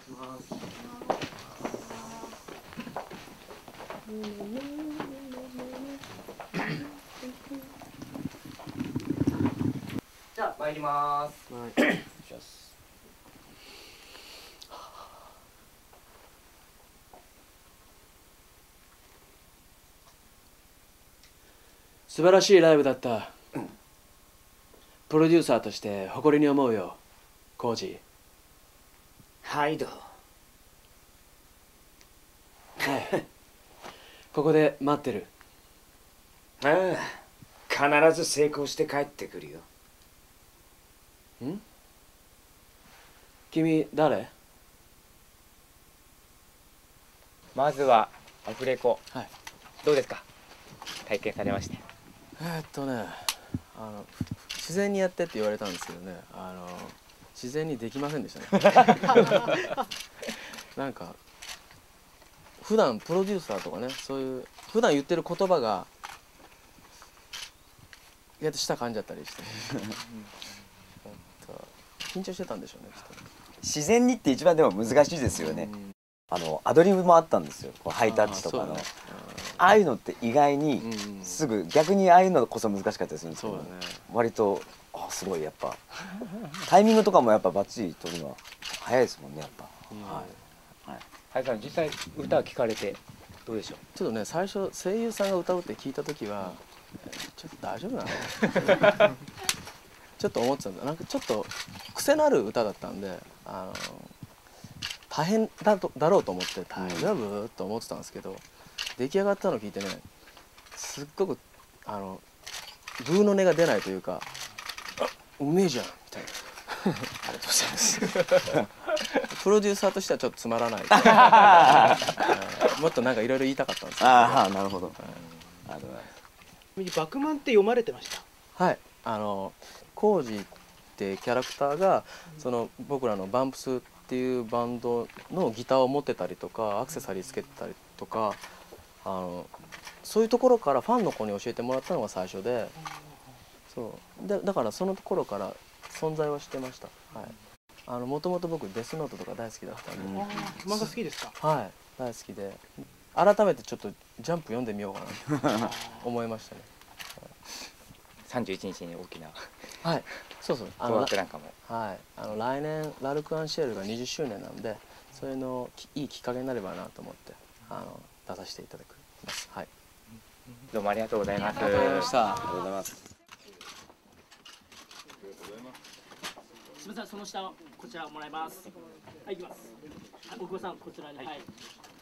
ます。じゃあ参ります。はい。 素晴らしいライブだった。プロデューサーとして誇りに思うよ、コージ。 はいどう。 はい。ここで待ってる。 ああ、必ず成功して帰ってくるよ。 ん？君誰？ まずはアフレコ、 はい、 どうですか？体験されまして。 自然にやってって言われたんですけどね、自然にできませんでしたね。なんか普段プロデューサーとかね、そういう普段言ってる言葉が意外と舌噛んじゃったりして緊張してたんでしょうね、きっとね。 自然にって一番でも難しいですよね。アドリブもあったんですよ、こうハイタッチとかの。ああいうのって意外にすぐ、逆にああいうのこそ難しかったりするんですけど、割とすごいやっぱタイミングとかもやっぱバッチリ取るのは早いですもんね、やっぱ。 はいさん、実際歌聞かれてどうでしょう？ ちょっとね、最初声優さんが歌うって聞いた時はちょっと大丈夫なのちょっと思ってたんだ。なんかちょっと癖のある歌だったんで、大変だろうと思って大丈夫と思ってたんですけど、出来上がったのを聞いてね、すっごくグーの音が出ないというか、うめえじゃんみたいな。ありがとうございます。プロデューサーとしてはちょっとつまらないもっとなんかいろいろ言いたかったんですけど。 ああ、なるほど。 バクマンって読まれてました？ はい、コージってキャラクターがその僕らのバンプスっていうバンドのギターを持ってたりとかアクセサリーつけてたりとか、そういうところからファンの子に教えてもらったのが最初で、だからその頃から存在はしてました。はい、もともと僕デスノートとか大好きだったんで。 漫画好きですか？ はい、大好きで、改めてちょっとジャンプ読んでみようかなと思いましたね。 31日に大きなそうトラックなんかも、 はい、来年ラルク・アンシェルが20周年なんで、そういうのいいきっかけになればなと思って出させていただきます。はい、 どうもありがとうございます。 ありがとうございました。 ありがとうございます。 すみません、その下こちらもらいます。はい、行きます。大久保さんこちらに。はい。